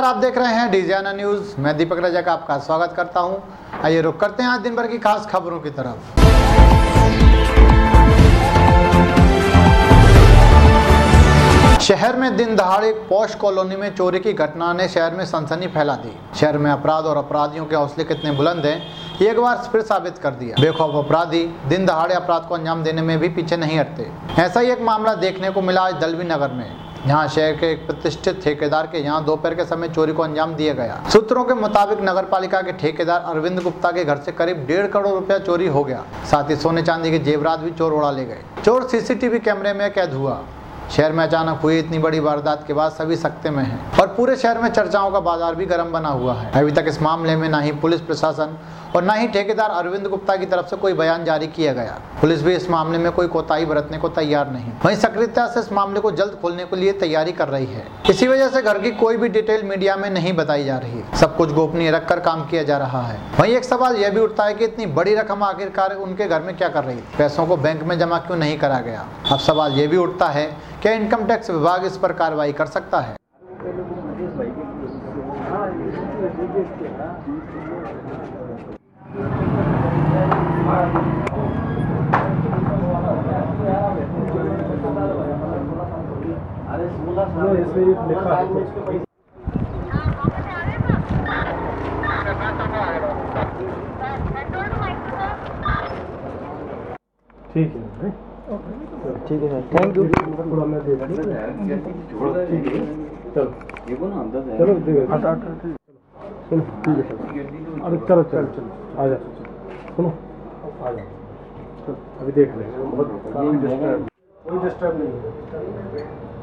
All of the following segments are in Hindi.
आप देख रहे हैं डीजीआना न्यूज। मैं दीपक रजक आपका स्वागत करता हूं। आइए रुक करते हैं आज दिन भर की खास खबरों की तरफ। शहर में दिन दहाड़े पॉश कॉलोनी में चोरी की घटना ने शहर में सनसनी फैला दी। शहर में अपराध और अपराधियों के हौसले कितने बुलंद हैं, ये एक बार फिर साबित कर दिया। बेखौफ अपराधी दिन दहाड़े अपराध को अंजाम देने में भी पीछे नहीं हटते। ऐसा ही एक मामला देखने को मिला आज दलवी नगर में, जहां शहर के एक प्रतिष्ठित ठेकेदार के यहां दोपहर के समय चोरी को अंजाम दिया गया। सूत्रों के मुताबिक नगर पालिका के ठेकेदार अरविंद गुप्ता के घर से करीब 1.5 करोड़ रुपया चोरी हो गया। साथ ही सोने चांदी के जेवरात भी चोर उड़ा ले गए। चोर सीसीटीवी कैमरे में कैद हुआ। शहर में अचानक हुई इतनी बड़ी वारदात के बाद सभी सकते में हैं और पूरे शहर में चर्चाओं का बाजार भी गर्म बना हुआ है। अभी तक इस मामले में ना ही पुलिस प्रशासन और ना ही ठेकेदार अरविंद गुप्ता की तरफ से कोई बयान जारी किया गया। पुलिस भी इस मामले में कोई कोताही बरतने को तैयार नहीं। वहीं सक्रियता से इस मामले को जल्द खोलने के लिए तैयारी कर रही है। इसी वजह से घर की कोई भी डिटेल मीडिया में नहीं बताई जा रही। सब कुछ गोपनीय रखकर काम किया जा रहा है। वहीं एक सवाल यह भी उठता है कि इतनी बड़ी रकम आखिरकार उनके घर में क्या कर रही थी? पैसों को बैंक में जमा क्यों नहीं करा गया? अब सवाल यह भी उठता है, क्या इनकम टैक्स विभाग इस पर कार्रवाई कर सकता है? ठीक है, ठीक है सर, थैंक यू। चलो ठीक है सर। अरे चलो आ जा, सुनो आ जा, अभी देख लेंगे। कोई डिस्टर्ब नहीं है।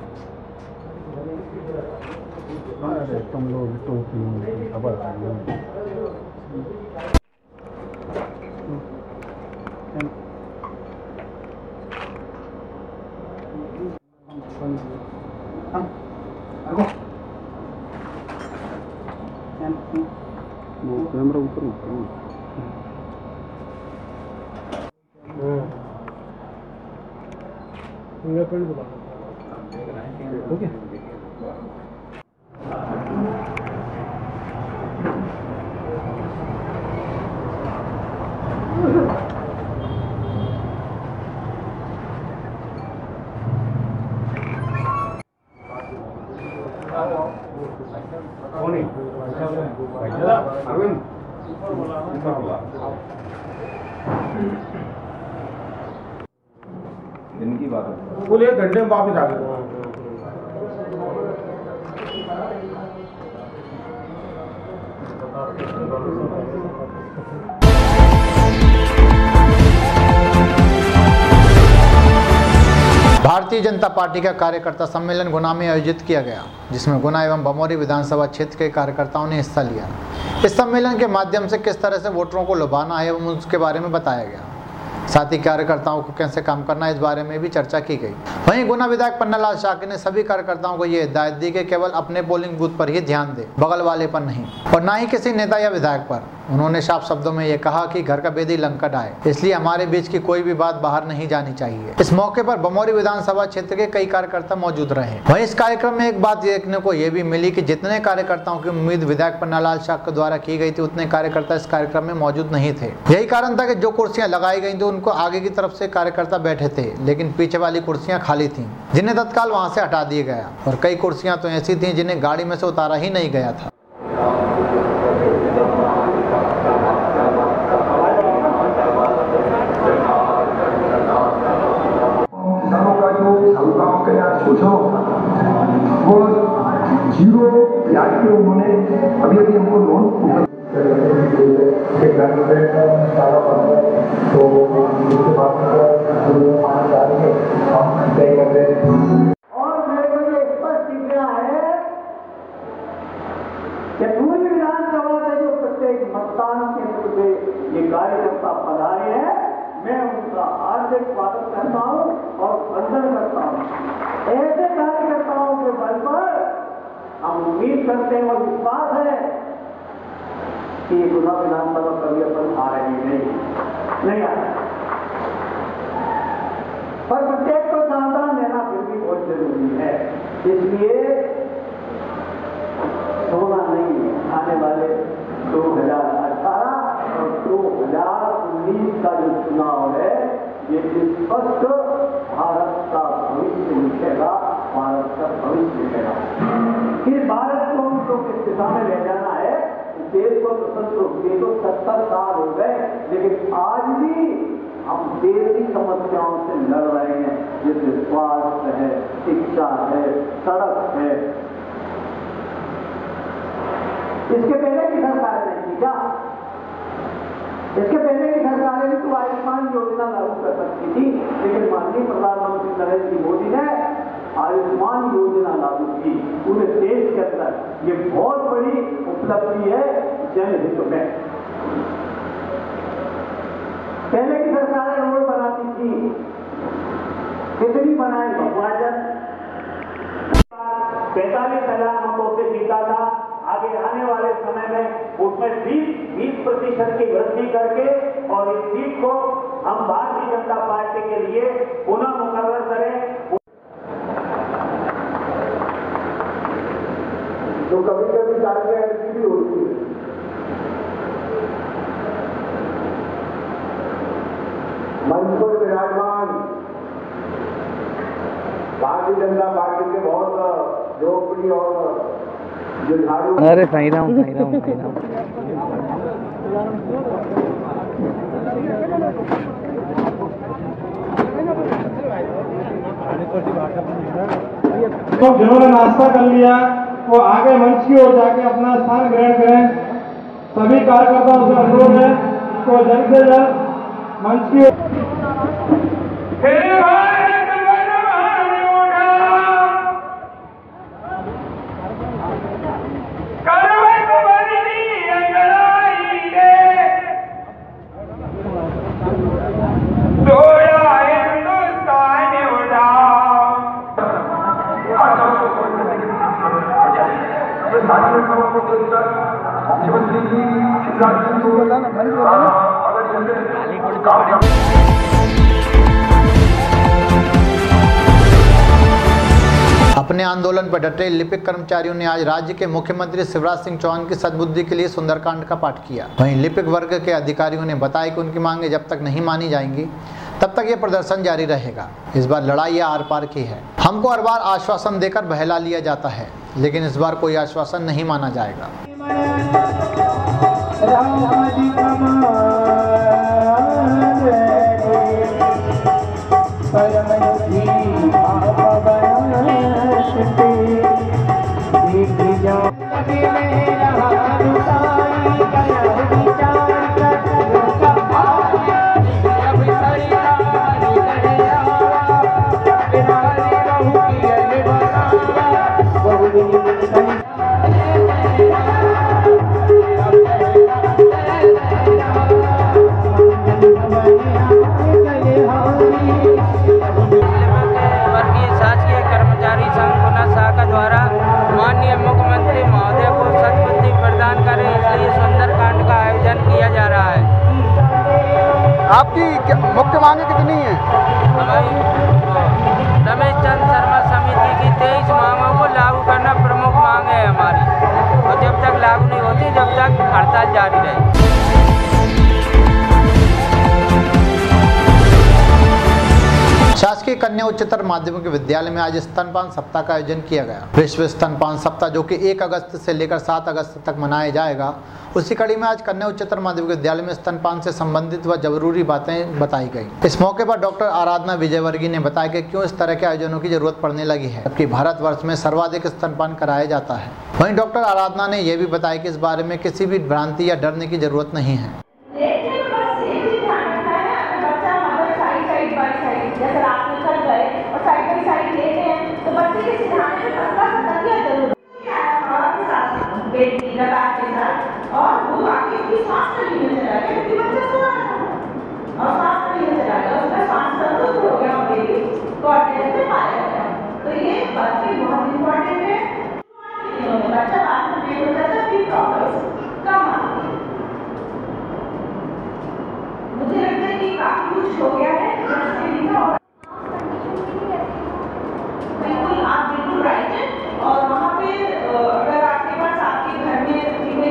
अरे तुम लोग तो खबर कैमरा ऊपर फिंगरप्रिंट बुला ओके। दिन की बात है, कुल 1 घंटे में वापस आ गए। भारतीय जनता पार्टी का कार्यकर्ता सम्मेलन गुना में आयोजित किया गया, जिसमें गुना एवं बमौरी विधानसभा क्षेत्र के कार्यकर्ताओं ने हिस्सा लिया। इस सम्मेलन के माध्यम से किस तरह से वोटरों को लुभाना है एवं उसके बारे में बताया गया। साथ ही कार्यकर्ताओं को कैसे काम करना है, इस बारे में भी चर्चा की गई। वहीं गुना विधायक पन्नालाल शाक्य ने सभी कार्यकर्ताओं को यह हिदायत दी कि केवल अपने पोलिंग बूथ पर ही ध्यान दे, बगल वाले पर नहीं, और ना ही किसी नेता या विधायक पर। उन्होंने साफ शब्दों में यह कहा कि घर का बेदी लंकट आए, इसलिए हमारे बीच की कोई भी बात बाहर नहीं जानी चाहिए। इस मौके पर बमौरी विधानसभा क्षेत्र के कई कार्यकर्ता मौजूद रहे। वहीं इस कार्यक्रम में एक बात देखने को यह भी मिली कि जितने कार्यकर्ताओं की उम्मीद विधायक पन्नालाल शाक्य द्वारा की गई थी, उतने कार्यकर्ता इस कार्यक्रम में मौजूद नहीं थे। यही कारण था कि जो कुर्सियां लगाई गई थी उनको आगे की तरफ से कार्यकर्ता बैठे थे, लेकिन पीछे वाली कुर्सियां खाली थीं, जिन्हें तत्काल वहां से हटा दिया गया। और कई कुर्सियां तो ऐसी थीं जिन्हें गाड़ी में से उतारा ही नहीं गया था। वो 0 ब्याज पे उन्होंने अभी हमको लोन तो उसके बाद हम तय कर रहे हैं। और मेरे को ये स्पष्ट दिख रहा है कि पूरी विधानसभा में जो प्रत्येक मतदान केंद्र पे ये कार्यकर्ता पधारे हैं, मैं उनका हार्दिक स्वागत करता हूँ और वंदन करता हूँ। ऐसे कार्यकर्ताओं के बल पर हम उम्मीद करते हैं और विश्वास है कि ये गुना विधानसभा कभी अपन आ रही नहीं आ रहा, पर प्रत्येक को सावधान रहना फिर भी बहुत जरूरी है। इसलिए सोना आने वाले 2018 और 2019 का जो चुनाव है ये स्पष्ट भारत का भविष्य लिखेगा, भारत का भविष्य लिखेगा। फिर भारत को हमको किस दिशा में ले जाना है? देश को स्वतंत्र हुए तो 70 साल हो गए, लेकिन आज भी हम देश की समस्याओं से लड़ रहे हैं, जैसे स्वास्थ्य है, शिक्षा है, सड़क है। इसके पहले की सरकार ने की क्या? इसके पहले की सरकारें भी तो आयुष्मान योजना लागू कर सकती थी, लेकिन माननीय प्रधानमंत्री नरेंद्र मोदी ने आयुष्मान योजना लागू की पूरे देश के अंदर। ये बहुत बड़ी उपलब्धि है जनहित में। पहले की सरकारें रोड बनाती थी, कितनी बनाई भगवान? 45,000 मतों से जीता था। आगे आने वाले समय में उसमें 20% की वृद्धि करके और इस सीट को हम भारतीय जनता पार्टी के लिए पुनः मुकर्रर करें। जो कभी कभी कार्य ऐसी भी होती है, मंच पर विराजमान भारतीय जनता पार्टी के बहुत लोकप्रिय और जुझारू। अरे सही रहा हूँ, सही रहा हूँ, सही रहा हूँ। तो जिन्होंने नाश्ता कर लिया वो आगे मंच की ओर जाके अपना स्थान ग्रहण करें। सभी कार्यकर्ताओं से अनुरोध है तो जल्द से जल्द मंच की ओर। अपने आंदोलन पर डटे लिपिक कर्मचारियों ने आज राज्य के मुख्यमंत्री शिवराज सिंह चौहान की सद्बुद्धि के लिए सुंदरकांड का पाठ किया। वहीं लिपिक वर्ग के अधिकारियों ने बताया कि उनकी मांगें जब तक नहीं मानी जाएंगी तब तक ये प्रदर्शन जारी रहेगा। इस बार लड़ाई आर पार की है। हमको हर बार आश्वासन देकर बहला लिया जाता है, लेकिन इस बार कोई आश्वासन नहीं माना जाएगा। आपकी मुख्य मांगे कितनी है? हमारी रमेश चंद्र शर्मा समिति की 23 मांगों को लागू करना प्रमुख मांग है हमारी, और जब तक लागू नहीं होती जब तक हड़ताल जारी रहेगी। शासकीय कन्या उच्चतर माध्यमिक विद्यालय में आज स्तनपान सप्ताह का आयोजन किया गया। विश्व स्तनपान सप्ताह जो कि 1 अगस्त से लेकर 7 अगस्त तक मनाया जाएगा, उसी कड़ी में आज कन्या उच्चतर माध्यमिक विद्यालय में स्तनपान से संबंधित व जरूरी बातें बताई गई। इस मौके पर डॉक्टर आराधना विजयवर्गीय ने बताया कि क्यों इस तरह के आयोजनों की जरूरत पड़ने लगी है, जबकि भारतवर्ष में सर्वाधिक स्तनपान कराया जाता है। वहीं डॉक्टर आराधना ने यह भी बताया कि इस बारे में किसी भी भ्रांति या डरने की जरूरत नहीं है। और वो आगे की सांस नहीं लेने चला गया क्योंकि बच्चा सो रहा था और सांस नहीं लेने चला गया, उसका सांस तंदुरुस्त हो गया और बेबी कॉर्डिनेट में पाया गया। तो ये बात भी बहुत इम्पोर्टेंट है। बच्चा बाद में पेट हो जाता है, फिर प्रॉब्लम्स कम आती है। मुझे लगता है कि काफी कुछ हो गया है। बिल्कुल आप बिल्कुल राइट है। और वहाँ पे अगर आपके पास आपके घर में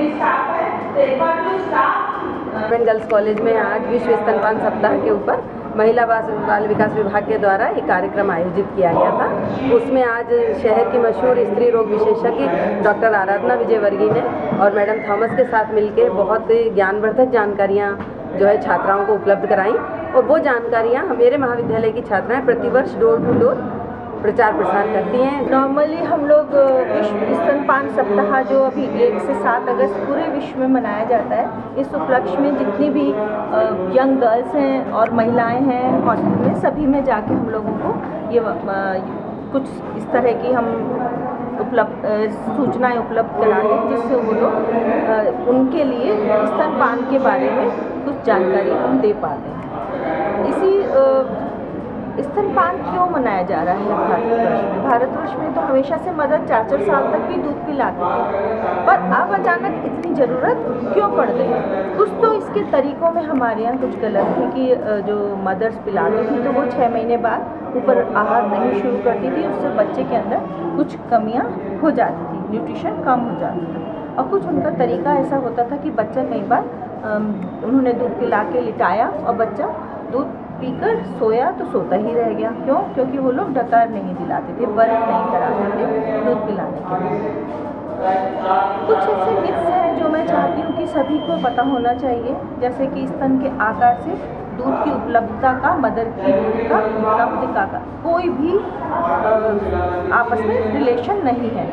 गवर्नमेंट गर्ल्स कॉलेज में आज विश्व स्तनपान सप्ताह के ऊपर महिला बाल विकास विभाग के द्वारा एक कार्यक्रम आयोजित किया गया था। उसमें आज शहर की मशहूर स्त्री रोग विशेषज्ञ डॉक्टर आराधना विजयवर्गीय ने और मैडम थॉमस के साथ मिलकर बहुत ज्ञानवर्धक जानकारियाँ जो है छात्राओं को उपलब्ध कराई और वो जानकारियाँ मेरे महाविद्यालय की छात्राएं प्रतिवर्ष डोर टू डोर प्रचार प्रसार करती हैं। नॉर्मली हम लोग विश्व स्तनपान सप्ताह जो अभी 1 से 7 अगस्त पूरे विश्व में मनाया जाता है, इस उपलक्ष्य में जितनी भी यंग गर्ल्स हैं और महिलाएं हैं हॉस्टल में, सभी में जाके हम लोगों को ये कुछ इस तरह की हम सूचनाएं उपलब्ध कराते हैं जिससे वो लोग उनके लिए स्तनपान के बारे में कुछ जानकारी हम दे पाते हैं। इसी स्तनपान क्यों मनाया जा रहा है भारतवर्ष में तो हमेशा से मदर 4-4 साल तक भी दूध पिलाती थी, पर अब अचानक इतनी ज़रूरत क्यों पड़ गई? कुछ तो इसके तरीक़ों में हमारे यहाँ कुछ गलत है कि जो मदर्स पिलाती थी तो वो 6 महीने बाद ऊपर आहार नहीं शुरू करती थी, उससे बच्चे के अंदर कुछ कमियाँ हो जाती थी, न्यूट्रिशन कम हो जाता था। और कुछ उनका तरीका ऐसा होता था कि बच्चा कई बार उन्होंने दूध पिला के लिटाया और बच्चा दूध पीकर सोया तो सोता ही रह गया। क्यों? क्योंकि वो लोग डकार नहीं दिलाते थे, बर्फ नहीं कराते थे दूध पिलाने के लिए। कुछ ऐसे मिथ्स हैं जो मैं चाहती हूँ कि सभी को पता होना चाहिए, जैसे कि स्तन के आकार से दूध की उपलब्धता का, मदर की दूध का उपलब्धता का कोई भी आपस में रिलेशन नहीं है।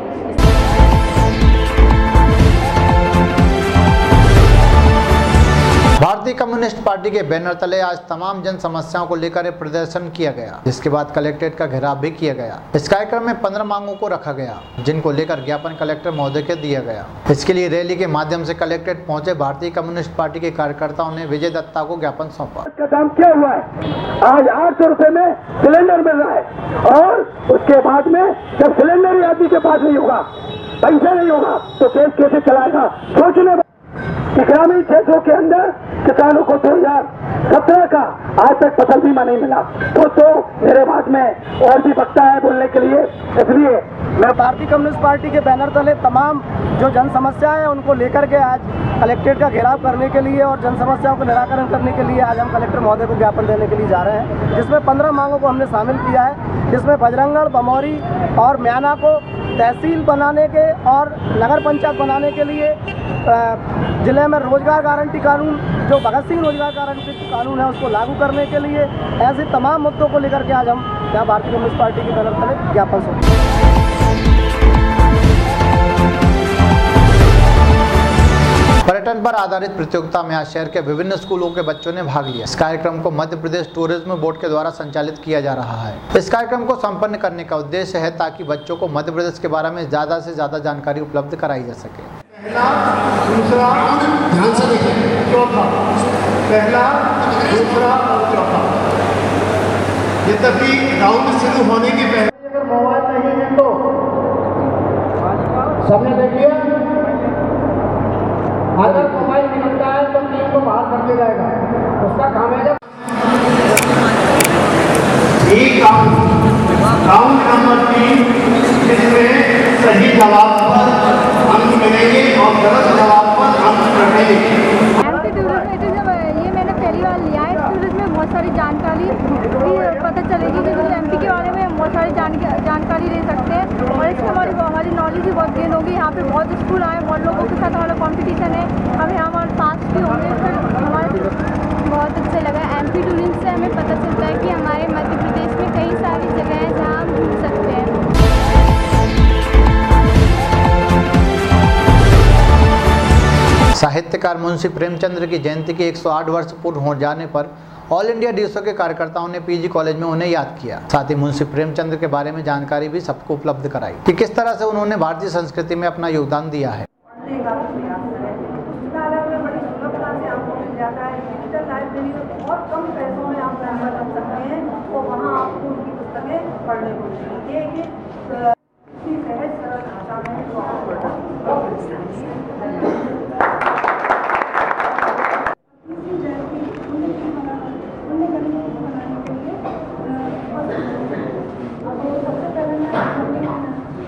भारतीय कम्युनिस्ट पार्टी के बैनर तले आज तमाम जन समस्याओं को लेकर एक प्रदर्शन किया गया, जिसके बाद कलेक्ट्रेट का घेराव भी किया गया। इस कार्यक्रम में 15 मांगों को रखा गया, जिनको लेकर ज्ञापन कलेक्टर महोदय के दिया गया। इसके लिए रैली के माध्यम से कलेक्ट्रेट पहुंचे भारतीय कम्युनिस्ट पार्टी के कार्यकर्ताओं ने विजय दत्ता को ज्ञापन सौंपा। काम क्या हुआ है? आज 800 रुपए में सिलेंडर मिल रहा है और उसके बाद में जब सिलेंडर ही आदमी के पास नहीं होगा, पैसा नहीं होगा तो देश कैसे चलाएगा? सोचने ग्रामीण क्षेत्रों के अंदर किसानों को 2017 का आज तक फसल बीमा नहीं मिला। तो मेरे पास में और भी वक्ता है बोलने के लिए, इसलिए मैं भारतीय कम्युनिस्ट पार्टी के बैनर तले तमाम जो जन समस्या है उनको लेकर के आज कलेक्ट्रेट का घेराव करने के लिए और जन समस्याओं को निराकरण करने के लिए आज हम कलेक्टर महोदय को ज्ञापन देने के लिए जा रहे हैं, जिसमें 15 मांगों को हमने शामिल किया है, जिसमें बजरंगगढ़, बमौरी और म्याना को तहसील बनाने के और नगर पंचायत बनाने के लिए जिले में रोजगार गारंटी कानून, जो भगत सिंह रोजगार गारंटी कानून है, उसको लागू करने के लिए, ऐसे तमाम मुद्दों को लेकर के आज हम यहाँ भारतीय कम्युनिस्ट पार्टी के बैनर तले ज्ञापन सौंपे। पर्यटन पर आधारित प्रतियोगिता में आज शहर के विभिन्न स्कूलों के बच्चों ने भाग लिया। इस कार्यक्रम को मध्य प्रदेश टूरिज्म बोर्ड के द्वारा संचालित किया जा रहा है। इस कार्यक्रम को संपन्न करने का उद्देश्य है ताकि बच्चों को मध्य प्रदेश के बारे में ज्यादा से ज्यादा जानकारी उपलब्ध कराई जा सके। पहला, दूसरा, ध्यान से देखिए, चौथा, पहला, दूसरा और चौथा। यद्यपि राउंड शुरू होने के पहले अगर मोबाइल नहीं है तो सबने देख लिया, अगर मोबाइल निकलता है तो टीम को बाहर कर दिया जाएगा। उसका काम है एक राउंड नंबर 3, जिसमें सही जवाब पर अंक मिलेंगे और गलत जवाब पर अंक कटेंगे। ये मैंने पहली बार लिया है। टूरिज्म में बहुत सारी जानकारी भी पता चलेगी, क्योंकि एमपी के बारे में बहुत सारी जानकारी ले सकते हैं और इससे हमारी नॉलेज भी बहुत गेन होगी। यहाँ पे बहुत स्कूल आए, बहुत लोगों के साथ हमारा कंपटीशन है, हम यहाँ हमारे पास भी होंगे, फिर हमारे बहुत अच्छा लगा। एमपी टूरिज्म से हमें पता चलता है कि हमारे मध्य प्रदेश में कई सारी जगह हैं जहाँ हम घूम सकते हैं। साहित्यकार मुंशी प्रेमचंद्र की जयंती के 108 वर्ष पूर्ण हो जाने पर ऑल इंडिया डीएसओ के कार्यकर्ताओं ने पीजी कॉलेज में उन्हें याद किया। साथ ही मुंशी प्रेमचंद्र के बारे में जानकारी भी सबको उपलब्ध कराई कि किस तरह से उन्होंने भारतीय संस्कृति में अपना योगदान दिया है।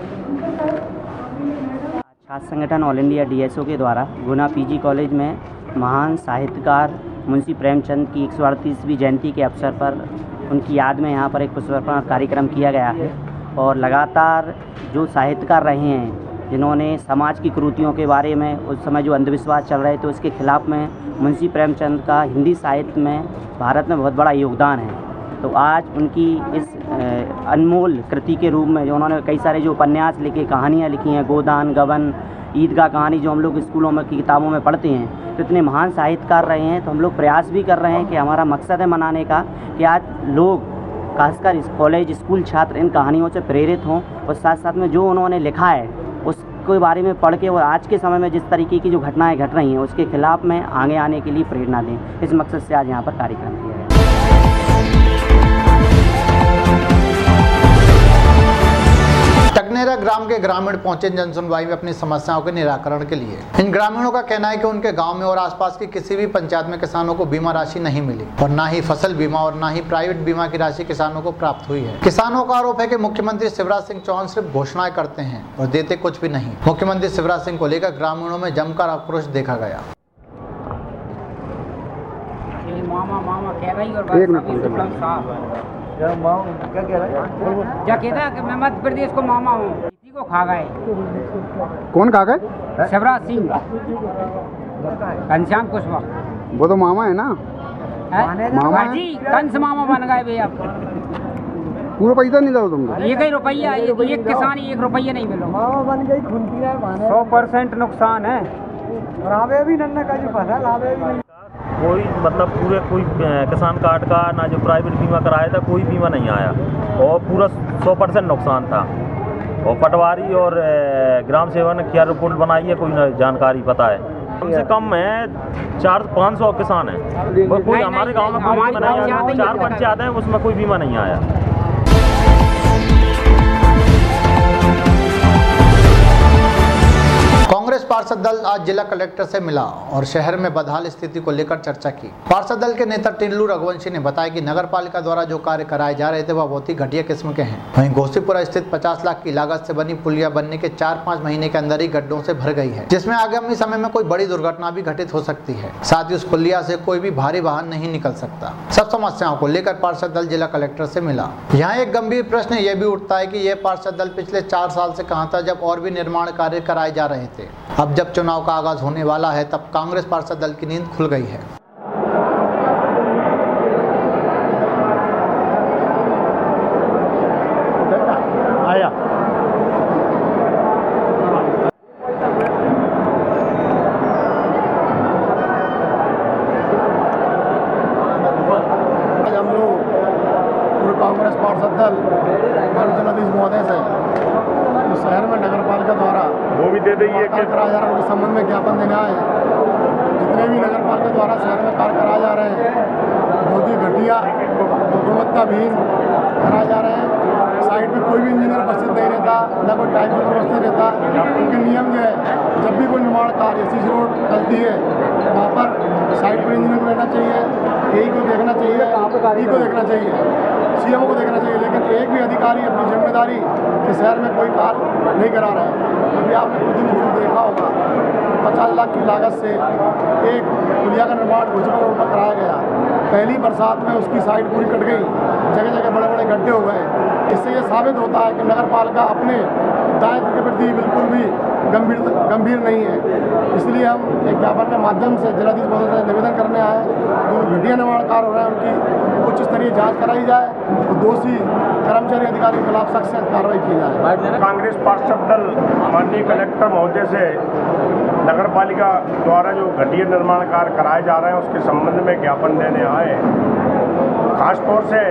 छात्र संगठन ऑल इंडिया डीएसओ के द्वारा गुना पीजी कॉलेज में महान साहित्यकार मुंशी प्रेमचंद की 138वीं जयंती के अवसर पर उनकी याद में यहाँ पर एक पुष्पार्पण कार्यक्रम किया गया है। और लगातार जो साहित्यकार रहे हैं जिन्होंने समाज की कुरीतियों के बारे में, उस समय जो अंधविश्वास चल रहे थे उसके खिलाफ में मुंशी प्रेमचंद का हिंदी साहित्य में भारत में बहुत बड़ा योगदान है। तो आज उनकी इस अनमोल कृति के रूप में जो उन्होंने कई सारे जो उपन्यास लिखे, कहानियाँ लिखी हैं, गोदान, गबन, ईदगाह कहानी जो हम लोग स्कूलों में की किताबों में पढ़ते हैं, तो इतने महान साहित्यकार रहे हैं। तो हम लोग प्रयास भी कर रहे हैं कि हमारा मकसद है मनाने का कि आज लोग खासकर इस कॉलेज स्कूल छात्र इन कहानियों से प्रेरित हों और साथ साथ में जो उन्होंने लिखा है उसके बारे में पढ़ के और आज के समय में जिस तरीके की जो घटनाएं घट रही हैं उसके खिलाफ में आगे आने के लिए प्रेरणा दें। इस मकसद से आज यहाँ पर कार्यक्रम किया गया। टकनेरा ग्राम के ग्रामीण पहुंचे जनसुनवाई में अपनी समस्याओं के निराकरण के लिए। इन ग्रामीणों का कहना है कि उनके गांव में और आसपास की किसी भी पंचायत में किसानों को बीमा राशि नहीं मिली और ना ही फसल बीमा और ना ही प्राइवेट बीमा की राशि किसानों को प्राप्त हुई है। किसानों का आरोप है कि मुख्यमंत्री शिवराज सिंह चौहान सिर्फ घोषणाएं करते हैं और देते कुछ भी नहीं। मुख्यमंत्री शिवराज सिंह को लेकर ग्रामीणों में जमकर आक्रोश देखा गया। क्या कह रहा है? क्या कहता है कि मैं मध्य प्रदेश को मामा हूँ, किसी को खा गए। कौन खा गए? शिवराज सिंह, घनश्याम कुशवाहा, वो तो मामा है ना। मामा जी कंस मामा बन गए भैया। पूरा पैसा नहीं दो तुमको? एक ही रुपया, एक किसान 1 रुपया नहीं मिलो। मामा बन गई, खुंटी है, 100% नुकसान है। और आवे भी नन्ना का जो फसल आवे भी नहीं। कोई मतलब पूरे कोई किसान कार्ड का ना जो प्राइवेट बीमा कराया था कोई बीमा नहीं आया और पूरा 100% नुकसान था। और पटवारी और ग्राम सेवा ने क्या रिपोर्ट बनाई है कोई ना जानकारी पता है। कम से कम है 400-500 किसान हैं और कोई हमारे गांव में कोई बीमा नहीं आया। 4 पंचायत हैं उसमें कोई बीमा नहीं आया। कांग्रेस पार्षद दल आज जिला कलेक्टर से मिला और शहर में बदहाल स्थिति को लेकर चर्चा की। पार्षद दल के नेता टिल्लू रघुवंशी ने बताया कि नगर पालिका द्वारा जो कार्य कराए जा रहे थे वह बहुत ही घटिया किस्म के हैं। वहीं घोसीपुरा स्थित 50 लाख की लागत से बनी पुलिया बनने के 4-5 महीने के अंदर ही गड्ढों से भर गई है, जिसमें आगामी समय में कोई बड़ी दुर्घटना भी घटित हो सकती है। साथ ही उस पुलिया से कोई भी भारी वाहन नहीं निकल सकता। सब समस्याओं को लेकर पार्षद दल जिला कलेक्टर से मिला। यहाँ एक गंभीर प्रश्न यह भी उठता है कि यह पार्षद दल पिछले 4 साल से कहाँ था जब और भी निर्माण कार्य कराए जा रहे थे। अब जब चुनाव का आगाज होने वाला है तब कांग्रेस पार्षद दल की नींद खुल गई है। आया हम लोग पूरे कांग्रेस पार्षद दल जिलाधीश महोदय से शहर में नगर पालिका द्वारा वो भी दे देंगे कार्य कराया जा रहा है उनके संबंध में ज्ञापन देने आए हैं। जितने भी नगर पालिका द्वारा शहर में कार्य कराए जा रहे हैं बहुत ही घटिया, गुणवत्ताहीन कराए जा रहे हैं। साइड में कोई भी इंजीनियर उपस्थित नहीं रहता, न कोई टाइप कीपर उपस्थित रहता। उनके नियम जो है, जब भी कोई निर्माण कार्य सीसी रोड चलती है वहाँ पर साइड पर इंजीनियर को रहना चाहिए, ए को देखना चाहिए, ई को देखना चाहिए, सीएमओ को देखना चाहिए। लेकिन एक भी अधिकारी अपनी जिम्मेदारी के शहर में कोई कार्य नहीं करा रहे हैं। अभी आपने कुछ दिन पूर्व देखा होगा 50 लाख की लागत से एक पुलिया का निर्माण घोसीपुरा रोड पर कराया गया। पहली बरसात में उसकी साइड पूरी कट गई, जगह जगह बड़े बड़े गड्ढे हो गए। इससे ये साबित होता है कि नगर पालिका अपने दायित्व के प्रति बिल्कुल भी गंभीर नहीं है। इसलिए हम एक ज्ञापन के माध्यम से जिलाधीश महोदय से निवेदन करने आए जो घटिया निर्माण कार्य हो रहे हैं उनकी उच्च स्तरीय जांच कराई जाए और दोषी कर्मचारी अधिकारी के खिलाफ सख्त कार्रवाई की जाए। कांग्रेस पार्षद दल माननीय कलेक्टर महोदय से नगर पालिका द्वारा जो घटिया निर्माण कार्य कराए जा रहे हैं उसके संबंध में ज्ञापन देने आए। खासतौर से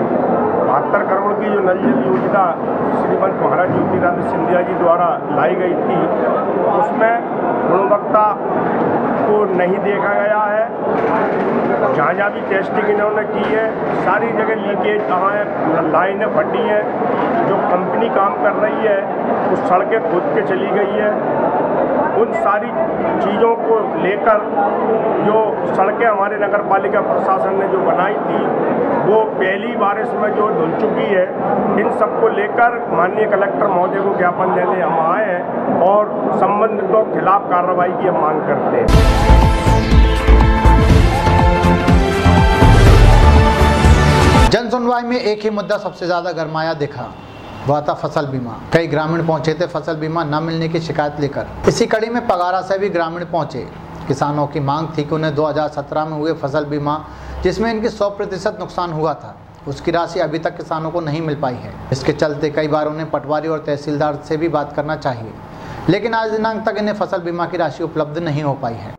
72 करोड़ की जो नल जल योजना श्रीमंत महाराज ज्योतिरादित्य सिंधिया जी द्वारा लाई गई थी उसमें गुणवत्ता को नहीं देखा गया है। जहाँ जहाँ भी टेस्टिंग इन्होंने की है सारी जगह लीकेज कहाँ है, लाइनें फटी हैं। जो कंपनी काम कर रही है उस सड़कें खुद के चली गई है। उन सारी चीज़ों को लेकर जो सड़कें हमारे नगर पालिका प्रशासन ने जो बनाई थी वो पहली बारिश में जो धुल चुकी है, इन सब को लेकर माननीय कलेक्टर महोदय को ज्ञापन देने हम आए हैं और संबंधितों के खिलाफ कार्रवाई की हम मांग करते हैं। जन सुनवाई में एक ही मुद्दा सबसे ज्यादा गरमाया दिखा, वह था फसल बीमा। कई ग्रामीण पहुंचे थे फसल बीमा न मिलने की शिकायत लेकर। इसी कड़ी में पगारा से भी ग्रामीण पहुंचे। किसानों की मांग थी कि उन्हें 2017 में हुए फसल बीमा जिसमें इनकी 100% नुकसान हुआ था, उसकी राशि अभी तक किसानों को नहीं मिल पाई है। इसके चलते कई बार उन्हें पटवारी और तहसीलदार से भी बात करना चाहिए, लेकिन आज दिनांक तक इन्हें फसल बीमा की राशि उपलब्ध नहीं हो पाई है।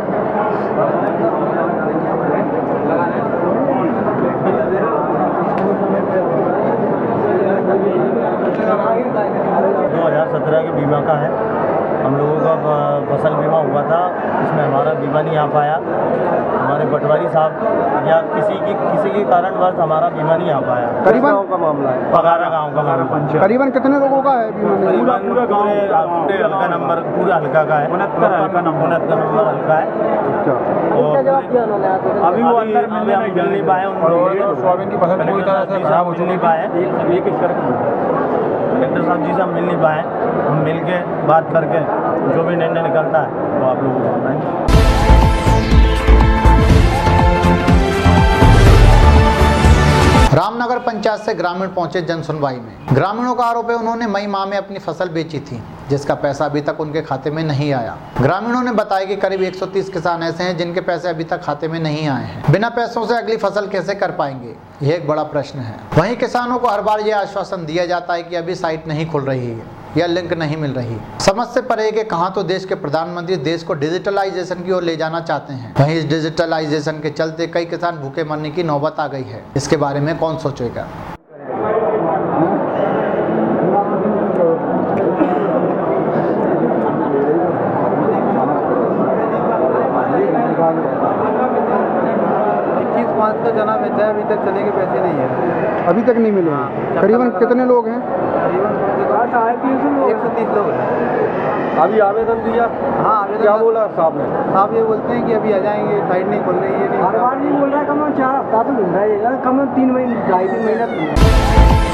के बीमा का है, हम लोगों का फसल बीमा हुआ था, इसमें हमारा बीमा नहीं आ पाया। हमारे पटवारी साहब या किसी के कारणवश हमारा बीमा नहीं आ पाया। करीबन गाँव का मामला है, पगारा गाँव का मामला। करीबन कितने लोगों का है बीमा? पूरा पूरे हल्का नंबर, पूरा हल्का का है, 69 नंबर हल्का है। और अभी वो अंदर मिल नहीं पाए, सोयाबीन की फसल पूरी तरह से खराब हो नहीं पाए। कलेक्टर साहब जी से हम मिल नहीं पाए, हम मिल के बात करके जो भी निर्णय निकलता है वो आप लोगों को बताएंगे। रामनगर पंचायत से ग्रामीण पहुंचे जन सुनवाई में। ग्रामीणों का आरोप है उन्होंने मई माह में अपनी फसल बेची थी, जिसका पैसा अभी तक उनके खाते में नहीं आया। ग्रामीणों ने बताया कि करीब 130 किसान ऐसे हैं जिनके पैसे अभी तक खाते में नहीं आए हैं। बिना पैसों से अगली फसल कैसे कर पाएंगे, यह एक बड़ा प्रश्न है। वहीं किसानों को हर बार यह आश्वासन दिया जाता है कि अभी साइट नहीं खुल रही है या लिंक नहीं मिल रही। समझ से परे कि कहां तो देश के प्रधानमंत्री देश को डिजिटलाइजेशन की ओर ले जाना चाहते हैं, वहीं इस डिजिटलाइजेशन के चलते कई किसान भूखे मरने की नौबत आ गई है। इसके बारे में कौन सोचेगा। का जना बेचा है, अभी तक चने के पैसे नहीं है, अभी तक नहीं मिले। करीबन कितने लोग हैं? करीबन 130 लोग हैं। अभी आवेदन दिया? हाँ, आवेदन क्या बोला साहब ने? साहब ये बोलते हैं कि अभी आ जाएंगे, साइड नहीं खोल रही है। हर बार नहीं बोल रहा है, कम 4 हफ्ता तो मिल रहा है, कम 3 महीने 2.5-3 महीना।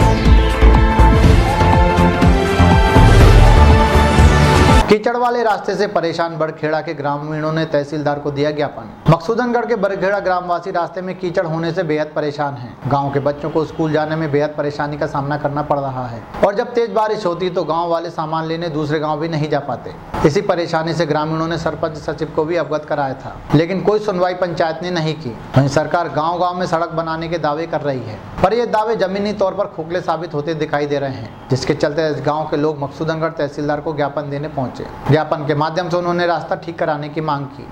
कीचड़ वाले रास्ते से परेशान बड़खेड़ा के ग्रामीणों ने तहसीलदार को दिया ज्ञापन। मकसूदनगढ़ के बड़खेड़ा ग्रामवासी रास्ते में कीचड़ होने से बेहद परेशान हैं। गांव के बच्चों को स्कूल जाने में बेहद परेशानी का सामना करना पड़ रहा है और जब तेज बारिश होती तो गांव वाले सामान लेने दूसरे गांव भी नहीं जा पाते। इसी परेशानी से ग्रामीणों ने सरपंच सचिव को भी अवगत कराया था, लेकिन कोई सुनवाई पंचायत ने नहीं की। वहीं सरकार गाँव-गाँव में सड़क बनाने के दावे कर रही है, पर ये दावे जमीनी तौर पर खोखले साबित होते दिखाई दे रहे हैं, जिसके चलते गाँव के लोग मकसूदनगढ़ तहसीलदार को ज्ञापन देने पहुंचे। ज्ञापन के माध्यम से उन्होंने रास्ता ठीक कराने की मांग की।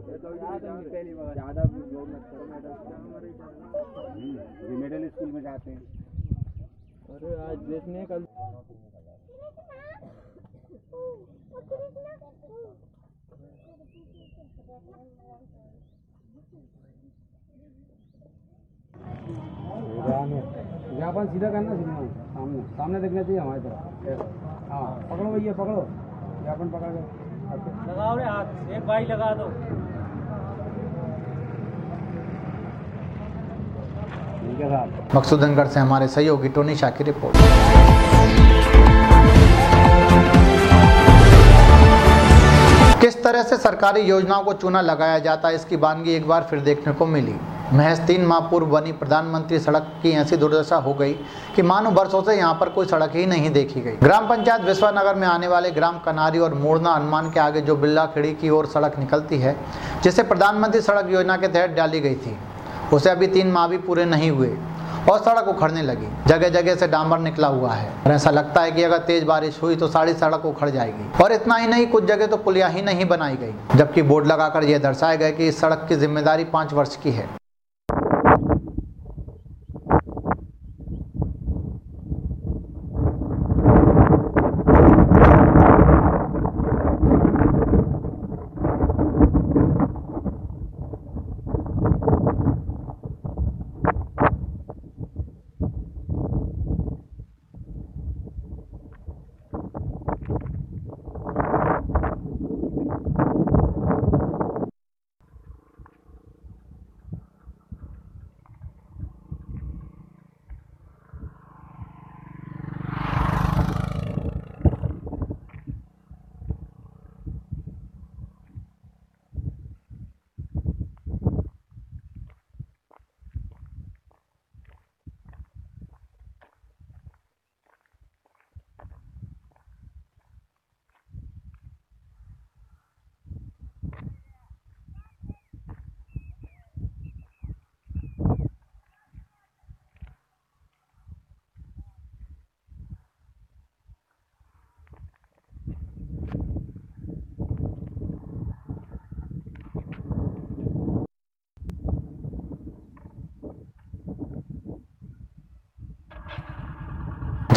मिडिल स्कूल में जाते हैं। अरे आज देखने कल ज्ञापन सीधा करना, सामने सामने देखना चाहिए हमारी तरफ। हाँ, पकड़ो भैया, पकड़ो ज्ञापन, पकड़ के लगाओ रे हाथ, एक भाई लगा दो। मकसूदनगढ़ से हमारे सहयोगी टोनी शाह की रिपोर्ट। किस तरह से सरकारी योजनाओं को चूना लगाया जाता है, इसकी वानगी एक बार फिर देखने को मिली। महज 3 माह पूर्व बनी प्रधानमंत्री सड़क की ऐसी दुर्दशा हो गई कि मानो वर्षों से यहाँ पर कोई सड़क ही नहीं देखी गई। ग्राम पंचायत विश्वानगर में आने वाले ग्राम कनारी और मोरना हनुमान के आगे जो बिल्ला खिड़ी की ओर सड़क निकलती है, जिसे प्रधानमंत्री सड़क योजना के तहत डाली गई थी, उसे अभी 3 माह भी पूरे नहीं हुए और सड़क उखड़ने लगी। जगह जगह से डामर निकला हुआ है और ऐसा लगता है कि अगर तेज बारिश हुई तो सारी सड़क उखड़ जाएगी। और इतना ही नहीं, कुछ जगह तो पुलिया ही नहीं बनाई गई, जबकि बोर्ड लगाकर यह दर्शाया गया कि इस सड़क की जिम्मेदारी 5 वर्ष की है।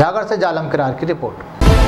जागर से जालम किरार की रिपोर्ट।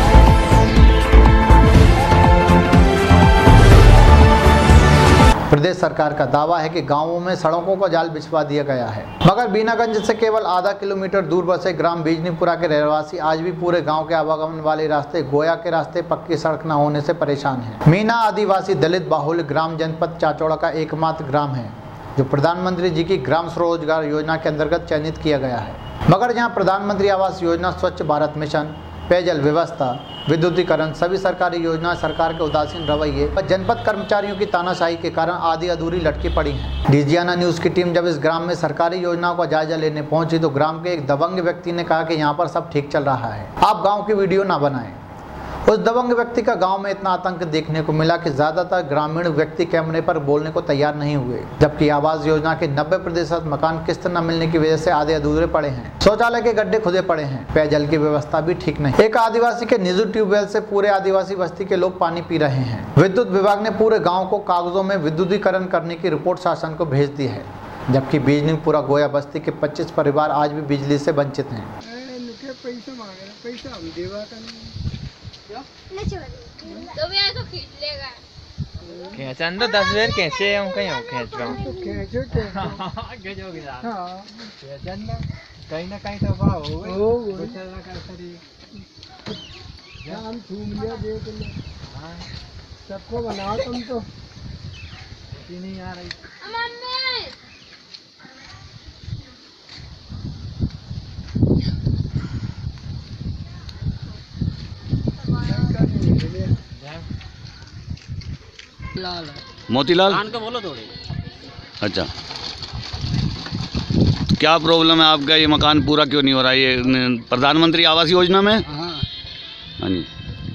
प्रदेश सरकार का दावा है कि गांवों में सड़कों का जाल बिछवा दिया गया है, मगर बीनागंज से केवल आधा किलोमीटर दूर बसे ग्राम बिजनीपुरा के रहवासी आज भी पूरे गांव के आवागमन वाले रास्ते गोया के रास्ते पक्की सड़क न होने से परेशान हैं। मीना आदिवासी दलित बाहुल्य ग्राम जनपद चाचौड़ा का एकमात्र ग्राम है जो प्रधानमंत्री जी की ग्राम स्वरोजगार योजना के अंतर्गत चयनित किया गया है, मगर जहाँ प्रधानमंत्री आवास योजना, स्वच्छ भारत मिशन, पेयजल व्यवस्था, विद्युतीकरण सभी सरकारी योजनाएं सरकार के उदासीन रवैये और जनपद कर्मचारियों की तानाशाही के कारण आधी अधूरी लटकी पड़ी हैं। डीजियाना न्यूज की टीम जब इस ग्राम में सरकारी योजनाओं का जायजा लेने पहुंची तो ग्राम के एक दबंग व्यक्ति ने कहा कि यहां पर सब ठीक चल रहा है, आप गांव की वीडियो ना बनाएं। उस दबंग व्यक्ति का गांव में इतना आतंक देखने को मिला कि ज्यादातर ग्रामीण व्यक्ति कैमरे पर बोलने को तैयार नहीं हुए, जबकि आवास योजना के 90% मकान किस्त न मिलने की वजह से आधे अधूरे पड़े हैं। शौचालय के गड्ढे खुदे पड़े हैं, पेयजल की व्यवस्था भी ठीक नहीं। एक आदिवासी के निजी ट्यूबवेल से पूरे आदिवासी बस्ती के लोग पानी पी रहे हैं। विद्युत विभाग ने पूरे गाँव को कागजों में विद्युतीकरण करने की रिपोर्ट शासन को भेज दी है, जबकि बिजनीपुरा गोया बस्ती के 25 परिवार आज भी बिजली से वंचित हैं। खेचन तो 10 बेर खेचे हम कहीं खेच रहा हूँ कहीं ना कहीं तो सबको बनाओ तुम तो नहीं आ रही। मोतीलाल को बोलो थोड़ी। अच्छा, तो क्या प्रॉब्लम है आपका? ये मकान पूरा क्यों नहीं हो रहा है? ये प्रधानमंत्री आवास योजना में? हाँ जी।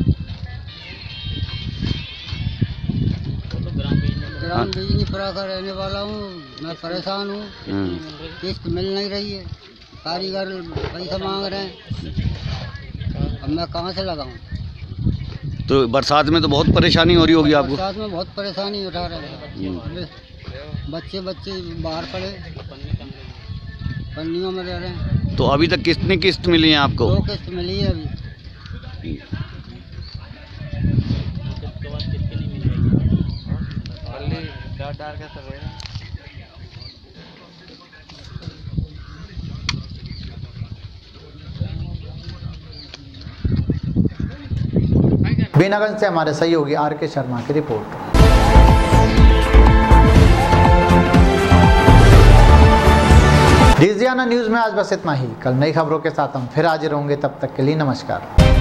ग्राम बिजनीपुरा का रहने वाला हूँ, मैं परेशान हूँ, किस्त मिल नहीं रही है, कारीगर पैसा मांग रहे हैं, अब मैं कहाँ से लगाऊँ? तो बरसात में तो बहुत परेशानी हो रही होगी आपको? बरसात में बहुत परेशानी उठा रहे हैं, बच्चे बाहर पड़े पन्नियों में रह रहे हैं। तो अभी तक कितनी किस्त मिली है आपको? 2 किस्त मिली है अभी। बीनागंज से हमारे सहयोगी RK शर्मा की रिपोर्ट। डीजियाना न्यूज में आज बस इतना ही। कल नई खबरों के साथ हम फिर हाजिर होंगे, तब तक के लिए नमस्कार।